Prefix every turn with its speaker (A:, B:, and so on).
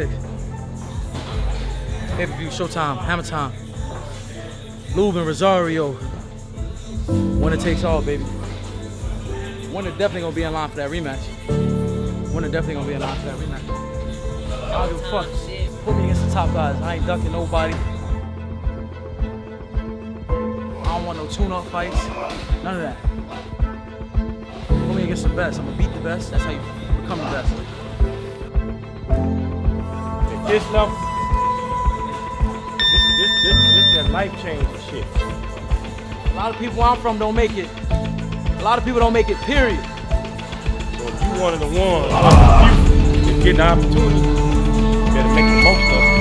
A: 26th. Pay-per-view, Showtime, Hammer Time. Lube and Rosario. Winner takes all, baby. Winner definitely gonna be in line for that rematch. Winner definitely gonna be in line for that rematch. I don't give a fuck. Put me against the top guys. I ain't ducking nobody. I don't want no tune-up fights. None of that. Put me against the best. I'm gonna beat the best. That's how you become the best.
B: At this level, this that life-changing shit.
A: A lot of people where I'm from don't make it. A lot of people don't make it, period.
B: So if you one of the ones, that's getting the opportunity, you better make the most of it.